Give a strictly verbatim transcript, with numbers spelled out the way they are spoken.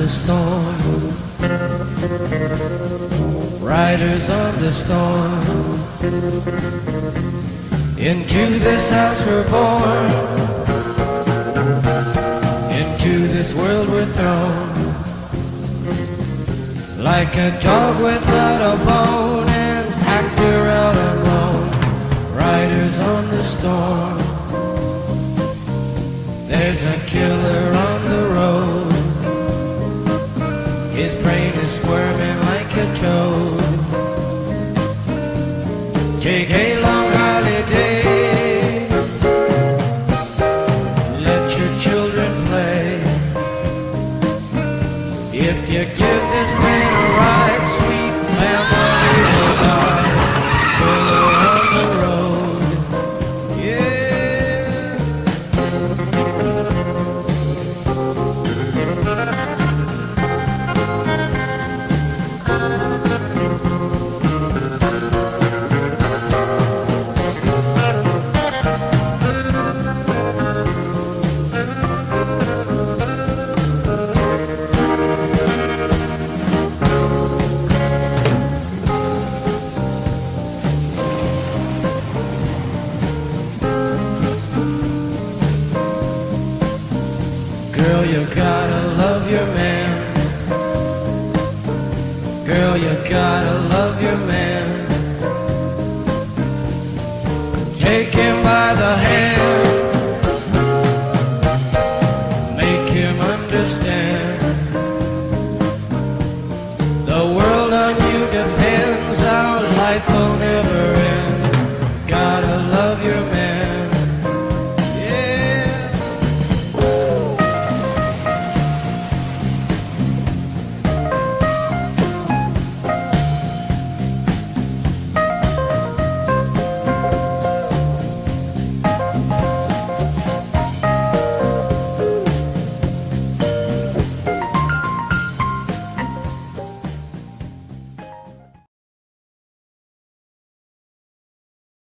the storm, riders on the storm. Into this house we're born, into this world we're thrown, like a dog without a bone, an actor out alone. Riders on the storm, there's a killer on the road. His brain is squirming like a toad. Take a long holiday, let your children play. If you give this man a ride, sweet family will die. Killer on the road, yeah. Girl, you got